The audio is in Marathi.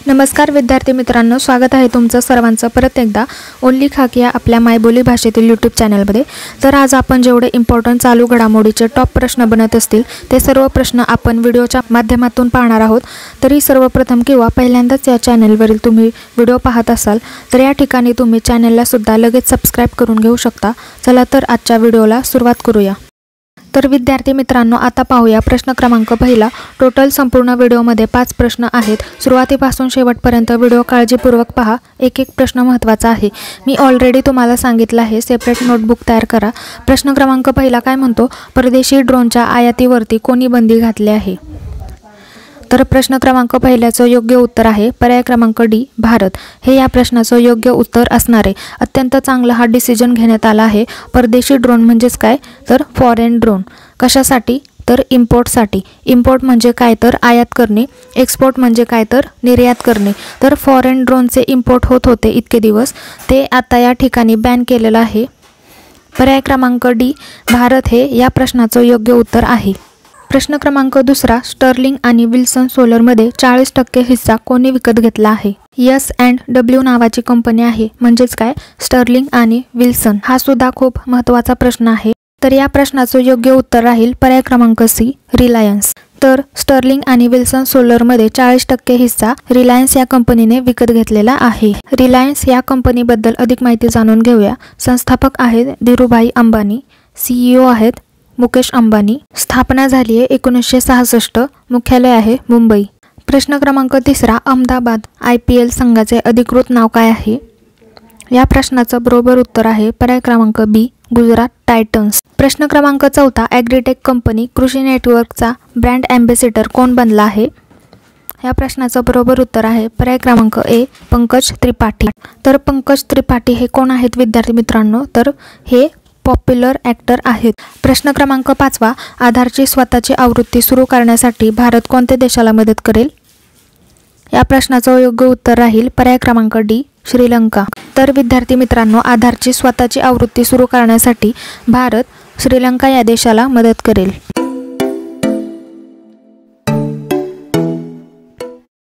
नमस्कार विद्यार्थी मित्रांनो, स्वागत आहे तुमचं सर्वांचं परत एकदा ओनली खाकी या आपल्या मायबोली भाषेतील यूट्यूब चॅनलमध्ये। तर आज आपण जेवढे इम्पॉर्टंट चालू घडामोडीचे टॉप प्रश्न बनत असतील ते सर्व प्रश्न आपण व्हिडिओच्या माध्यमातून पाहणार आहोत। तरी सर्वप्रथम किंवा पहिल्यांदाच या चॅनलवरील तुम्ही व्हिडिओ पाहत असाल तर या ठिकाणी तुम्ही चॅनलला सुद्धा लगेच सबस्क्राइब करून घेऊ शकता। चला तर आजच्या व्हिडिओला सुरुवात करूया। तर विद्यार्थी मित्रांनो, आता पाहूया प्रश्न क्रमांक पहिला। टोटल संपूर्ण व्हिडिओमध्ये 5 प्रश्न आहेत। सुरुवातीपासून शेवटपर्यंत व्हिडिओ काळजीपूर्वक पहा। एक एक प्रश्न महत्त्वाचा आहे। मी ऑलरेडी तुम्हाला सांगितलं आहे, सेपरेट नोटबुक तयार करा। प्रश्न क्रमांक पहिला काय म्हणतो, परदेशी ड्रोनच्या आयातीवरती कोणी बंदी घातली आहे? तर प्रश्न क्रमांक पहिल्याचं योग्य उत्तर आहे पर्याय क्रमांक डी, भारत। हे या प्रश्नाचं योग्य उत्तर असणार आहे। अत्यंत चांगला हा डिसिजन घेण्यात आला आहे। परदेशी ड्रोन म्हणजेच काय, तर फॉरेन ड्रोन। कशासाठी, तर इम्पोर्टसाठी। इम्पोर्ट म्हणजे काय, तर आयात करणे। एक्सपोर्ट म्हणजे काय, तर निर्यात करणे। तर फॉरेन ड्रोनचे इम्पोर्ट होत होते इतके दिवस, ते आता या ठिकाणी बॅन केलेलं आहे। पर्याय क्रमांक डी, भारत हे या प्रश्नाचं योग्य उत्तर आहे। प्रश्न क्रमांक दुसरा, स्टर्लिंग आणि विल्सन सोलरमध्ये 40% हिस्सा कोणी विकत घेतला आहे? S&W नावाची कंपनी आहे, म्हणजेच काय, स्टर्लिंग आणि विल्सन। हा सुद्धा खूप महत्त्वाचा प्रश्न आहे। तर या प्रश्नाचं योग्य उत्तर राहील पर्याय क्रमांक सी, रिलायन्स। तर स्टर्लिंग आणि विल्सन सोलरमध्ये 40% हिस्सा रिलायन्स या कंपनीने विकत घेतलेला आहे। रिलायन्स या कंपनीबद्दल अधिक माहिती जाणून घेऊया। संस्थापक आहेत धीरूभाई अंबानी, CEO आहेत मुकेश अंबानी। स्थापना झाली आहे 1966, मुख्यालय आहे मुंबई। प्रश्न क्रमांक तिसरा, अहमदाबाद IPL संघाचे अधिकृत नाव काय आहे? या प्रश्नाचं बरोबर उत्तर आहे पर्याय क्रमांक बी, गुजरात टायटन्स। प्रश्न क्रमांक चौथा, ॲग्रीटेक कंपनी कृषी नेटवर्कचा ब्रँड ॲम्बेसिडर कोण बनला आहे? या प्रश्नाचं बरोबर उत्तर आहे पर्याय क्रमांक ए, पंकज त्रिपाठी। तर पंकज त्रिपाठी हे कोण आहेत विद्यार्थी मित्रांनो? तर हे पॉप्युलर ॲक्टर आहेत। प्रश्न क्रमांक 5वा, आधारची स्वतःची आवृत्ती सुरू करण्यासाठी भारत कोणत्या देशाला मदत करेल? या प्रश्नाचं योग्य उत्तर राहील पर्याय क्रमांक डी, श्रीलंका। तर विद्यार्थी मित्रांनो, आधारची स्वतःची आवृत्ती सुरू करण्यासाठी भारत श्रीलंका या देशाला मदत करेल।